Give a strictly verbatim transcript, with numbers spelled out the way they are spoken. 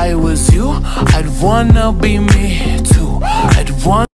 I was you, I'd wanna be me too. I'd wanna